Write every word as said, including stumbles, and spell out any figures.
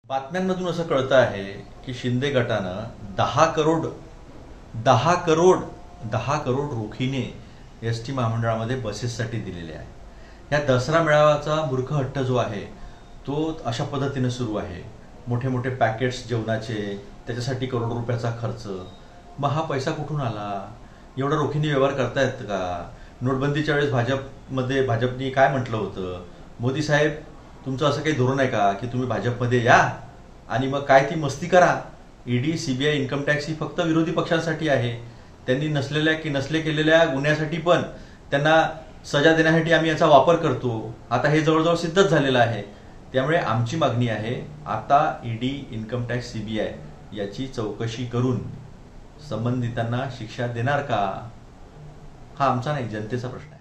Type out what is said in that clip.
बातम्यांमधून असं कळतं आहे की शिंदे गटानं दहा करोड दहा करोड दहा करोड रोखीने एस टी महामंडळामध्ये बसेससाठी दिलेले आहे. या दसरा मेळाव्याचा मूर्ख हट्ट जो आहे तो अशा पद्धतीने सुरू आहे. मोठे मोठे पॅकेट्स जेवणाचे, त्याच्यासाठी करोड रुपयाचा खर्च. मग हा पैसा कुठून आला? एवढा रोखीने व्यवहार करता येतं का? नोटबंदीच्या वेळेस भाजपमध्ये भाजपनी काय म्हटलं होतं? मोदी साहेब, तुमचं असं काही धोरण आहे का की तुम्ही भाजपमध्ये या आणि मग काय ती मस्ती करा? ईडी, सीबीआय, इन्कम टॅक्स ही फक्त विरोधी पक्षांसाठी आहे. त्यांनी नसलेल्या की नसले केलेल्या गुन्ह्यासाठी पण त्यांना सजा देण्यासाठी आम्ही याचा वापर करतो. आता हे जवळजवळ सिद्धच झालेलं आहे. त्यामुळे आमची मागणी आहे, आता ईडी, इन्कम टॅक्स, सीबीआय याची चौकशी करून संबंधितांना शिक्षा देणार का? हा आमचा नाही, जनतेचा प्रश्न आहे.